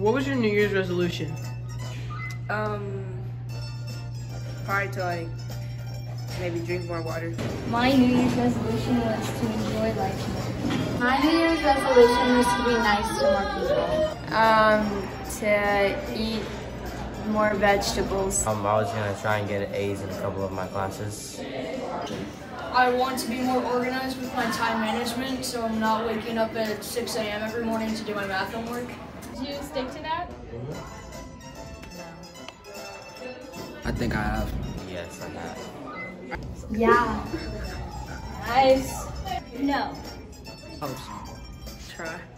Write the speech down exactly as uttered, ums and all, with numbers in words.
What was your New Year's resolution? Um, probably to like maybe drink more water. My New Year's resolution was to enjoy life more. My New Year's resolution was to be nice to more people. Um, to eat more vegetables. Um, I was gonna try and get A's in a couple of my classes. I want to be more organized with my time management, so I'm not waking up at six A M every morning to do my math homework. Did you stick to that? I think I have. Yes, I have. Yeah. Nice. No. Oh, Try.